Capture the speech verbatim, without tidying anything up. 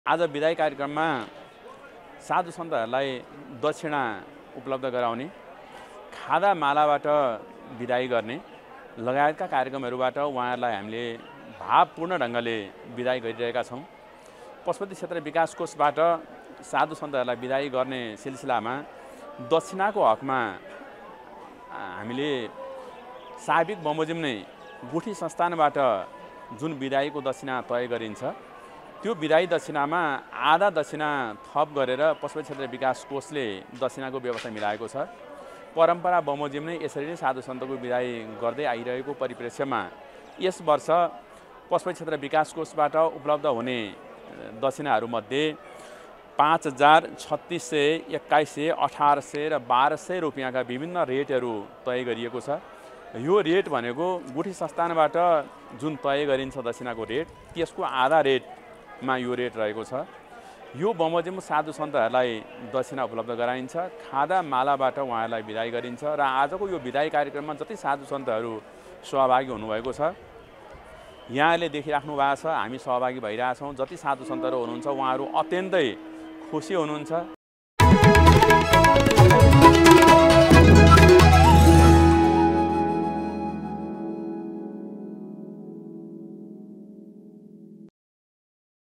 आज बिदाई कार्यक्रममा साधु सन्तहरूलाई दक्षिणा उपलब्ध गराउने, खादा मालाबाट बिदाई गर्ने लगायतका कार्यक्रमहरूबाट उहाँहरूलाई हामीले भावपूर्ण ढङ्गले बिदाई गरिरहेका छौँ। पशुपति क्षेत्र विकास कोषबाट साधु सन्तहरूलाई बिदाई गर्ने सिलसिलामा दक्षिणाको हकमा हामीले साबिक बमोजिम नै गुठी संस्थानबाट जुन बिदाईको दक्षिणा तय गरिन्छ त्यो बिदाई दक्षिणामा आधा दक्षिणा थप गरेर पशुपति क्षेत्र विकास कोषले दक्षिणाको व्यवस्था मिलाएको छ। परम्परा बमोजिम नै यसरी नै साधु सन्तको बिदाई गर्दै आइरहेको परिप्रेक्ष्यमा यस वर्ष पशुपति क्षेत्र विकास कोषबाट उपलब्ध हुने दक्षिणाहरूमध्ये पाँच हजार छत्तिस सय एक्काइस सय अठार सय र बाह्र सय रुपियाँका विभिन्न रेटहरू तय गरिएको छ। यो रेट भनेको गुठी संस्थानबाट जुन तय गरिन्छ दक्षिणाको रेट त्यसको आधा रेटमा यो रेट रहेको छ। यो बमोजिम साधु सन्तहरूलाई दक्षिणा उपलब्ध गराइन्छ, खादा मालाबाट उहाँहरूलाई बिदाई गरिन्छ र आजको यो बिदाई कार्यक्रममा जति साधु सन्तहरू सहभागी हुनुभएको छ यहाँले देखिराख्नु भएको छ, हामी सहभागी भइरहेछौँ। जति साधु सन्तहरू हुनुहुन्छ उहाँहरू अत्यन्तै खुसी हुनुहुन्छ।